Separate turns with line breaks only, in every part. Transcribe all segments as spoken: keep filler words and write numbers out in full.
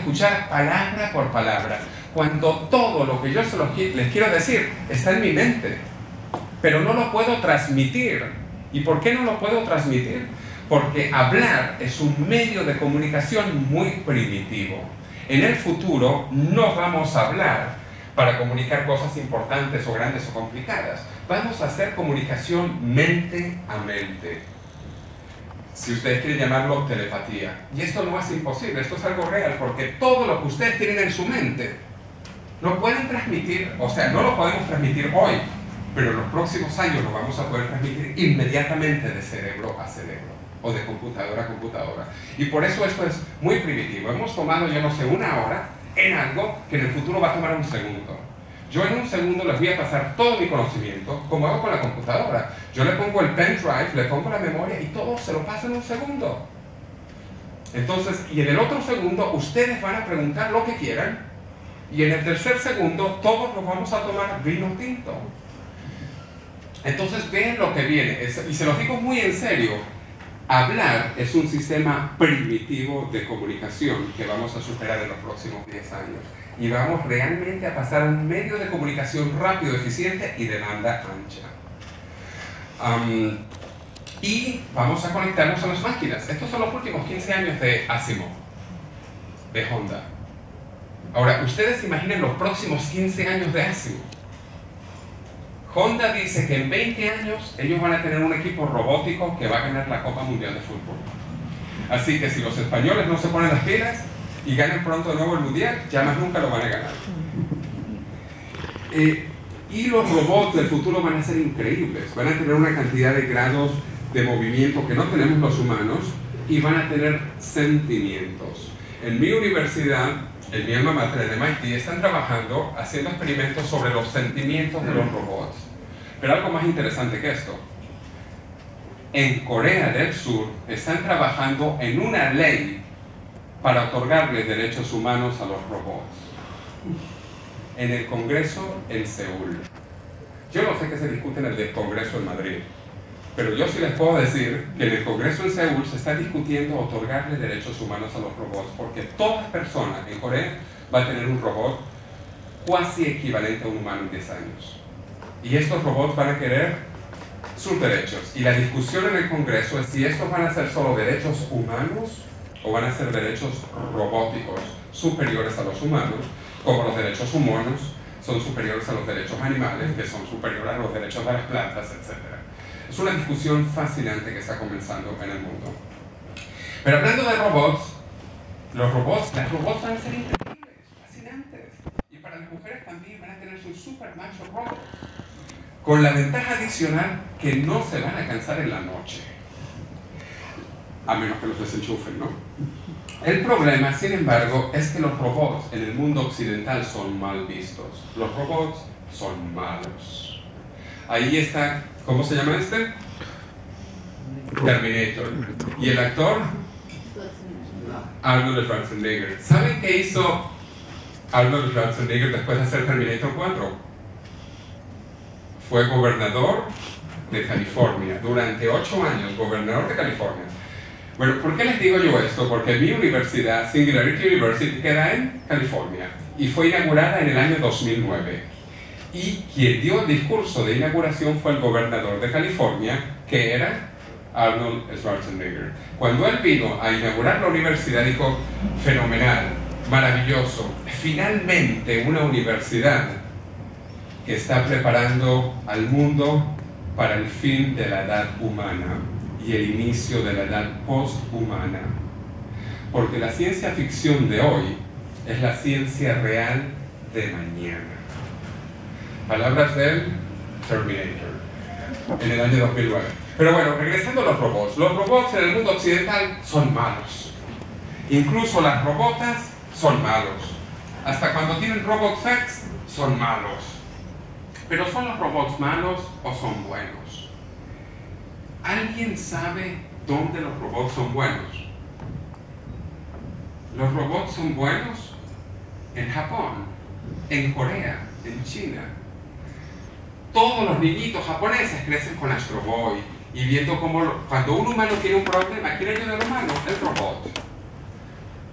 escuchar palabra por palabra, cuando todo lo que yo se los, les quiero decir está en mi mente, pero no lo puedo transmitir. ¿Y por qué no lo puedo transmitir? Porque hablar es un medio de comunicación muy primitivo. En el futuro no vamos a hablar para comunicar cosas importantes o grandes o complicadas. Vamos a hacer comunicación mente a mente. Si ustedes quieren llamarlo telepatía. Y esto no es imposible, esto es algo real, porque todo lo que ustedes tienen en su mente lo pueden transmitir, o sea, no lo podemos transmitir hoy, pero en los próximos años lo vamos a poder transmitir inmediatamente de cerebro a cerebro, o de computadora a computadora. Y por eso esto es muy primitivo. Hemos tomado, yo no sé, una hora en algo que en el futuro va a tomar un segundo. Yo en un segundo les voy a pasar todo mi conocimiento, como hago con la computadora. Yo le pongo el pen drive, le pongo la memoria y todo se lo paso en un segundo. Entonces, y en el otro segundo ustedes van a preguntar lo que quieran, y en el tercer segundo todos nos vamos a tomar vino tinto. Entonces vean lo que viene, y se los digo muy en serio. Hablar es un sistema primitivo de comunicación que vamos a superar en los próximos diez años. Y vamos realmente a pasar a un medio de comunicación rápido, eficiente y de banda ancha. Um, y vamos a conectarnos a las máquinas. Estos son los últimos quince años de Asimov, de Honda. Ahora, ustedes imaginen los próximos quince años de Asimov. Honda dice que en veinte años ellos van a tener un equipo robótico que va a ganar la Copa Mundial de Fútbol. Así que si los españoles no se ponen las pilas y ganan pronto de nuevo el Mundial, ya más nunca lo van a ganar. Eh, y los robots del futuro van a ser increíbles. Van a tener una cantidad de grados de movimiento que no tenemos los humanos y van a tener sentimientos. En mi universidad, en mi alma mater, en M I T, están trabajando haciendo experimentos sobre los sentimientos de los robots. Pero algo más interesante que esto. En Corea del Sur están trabajando en una ley para otorgarle derechos humanos a los robots. En el Congreso en Seúl. Yo no sé qué se discute en el Congreso en Madrid, pero yo sí les puedo decir que en el Congreso en Seúl se está discutiendo otorgarle derechos humanos a los robots, porque toda persona en Corea va a tener un robot cuasi equivalente a un humano en diez años. Y estos robots van a querer sus derechos. Y la discusión en el Congreso es si estos van a ser solo derechos humanos o van a ser derechos robóticos superiores a los humanos, como los derechos humanos son superiores a los derechos animales, que son superiores a los derechos de las plantas, etcétera. Es una discusión fascinante que está comenzando en el mundo. Pero hablando de robots, los robots, las robots van a ser increíbles, fascinantes. Y para las mujeres también van a tener sus super macho robots. Con la ventaja adicional que no se van a cansar en la noche. A menos que los desenchufen, ¿no? El problema, sin embargo, es que los robots en el mundo occidental son mal vistos. Los robots son malos. Ahí está, ¿cómo se llama este? Terminator. ¿Y el actor? Arnold Schwarzenegger. ¿Saben qué hizo Arnold Schwarzenegger después de hacer Terminator cuatro? Fue gobernador de California. Durante ocho años, gobernador de California. Bueno, ¿por qué les digo yo esto? Porque mi universidad, Singularity University, queda en California y fue inaugurada en el año dos mil nueve. Y quien dio el discurso de inauguración fue el gobernador de California, que era Arnold Schwarzenegger. Cuando él vino a inaugurar la universidad, dijo, fenomenal, maravilloso, finalmente una universidad que está preparando al mundo para el fin de la edad humana y el inicio de la edad posthumana. Porque la ciencia ficción de hoy es la ciencia real de mañana. Palabras del Terminator, en el año dos mil nueve. Pero bueno, regresando a los robots. Los robots en el mundo occidental son malos. Incluso las robotas son malos. Hasta cuando tienen robot sex, son malos. Pero ¿son los robots malos o son buenos? ¿Alguien sabe dónde los robots son buenos? Los robots son buenos en Japón, en Corea, en China. Todos los niñitos japoneses crecen con Astro Boy y viendo cómo lo, cuando un humano tiene un problema, ¿quién ayuda al humano? El robot.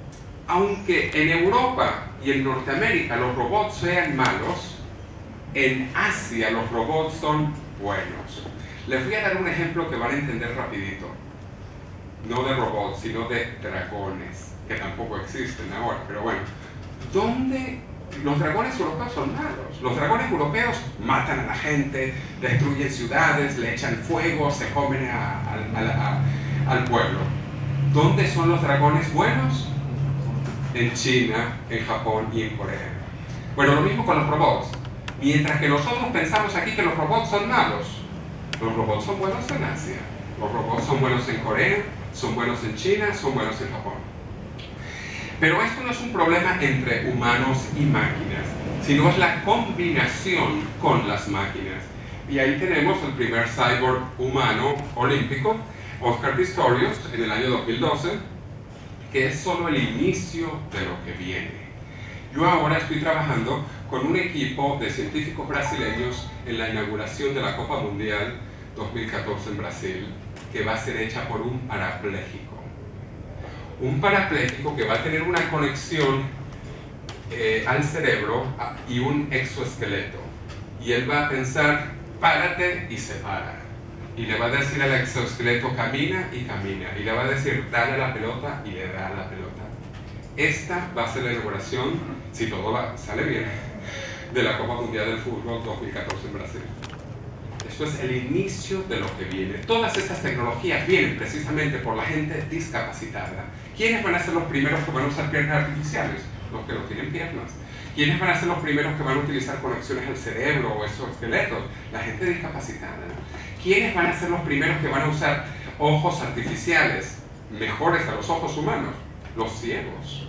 aunque en Europa y en Norteamérica los robots sean malos, en Asia los robots son buenos. Les voy a dar un ejemplo que van a entender rapidito. No de robots, sino de dragones, que tampoco existen ahora, pero bueno. ¿Dónde los dragones europeos son malos? Los dragones europeos matan a la gente, destruyen ciudades, le echan fuego, se comen a, a, a, a, al pueblo. ¿Dónde son los dragones buenos? En China, en Japón y en Corea. Bueno, lo mismo con los robots. Mientras que nosotros pensamos aquí que los robots son malos, los robots son buenos en Asia, los robots son buenos en Corea, son buenos en China, son buenos en Japón. Pero esto no es un problema entre humanos y máquinas, sino es la combinación con las máquinas. Y ahí tenemos el primer cyborg humano olímpico, Oscar Pistorius, en el año dos mil doce, que es solo el inicio de lo que viene. Yo ahora estoy trabajando con un equipo de científicos brasileños en la inauguración de la Copa Mundial dos mil catorce en Brasil, que va a ser hecha por un parapléjico. Un parapléjico que va a tener una conexión eh, al cerebro y un exoesqueleto. Y él va a pensar, párate, y se para. Y le va a decir al exoesqueleto, camina, y camina. Y le va a decir, dale a la pelota, y le da a la pelota. Esta va a ser la inauguración, si todo va, sale bien, de la Copa Mundial del Fútbol dos mil catorce en Brasil. Esto es el inicio de lo que viene. Todas estas tecnologías vienen precisamente por la gente discapacitada. ¿Quiénes van a ser los primeros que van a usar piernas artificiales? Los que no tienen piernas. ¿Quiénes van a ser los primeros que van a utilizar conexiones al cerebro o esos esqueletos? La gente discapacitada. ¿Quiénes van a ser los primeros que van a usar ojos artificiales mejores a los ojos humanos? Los ciegos.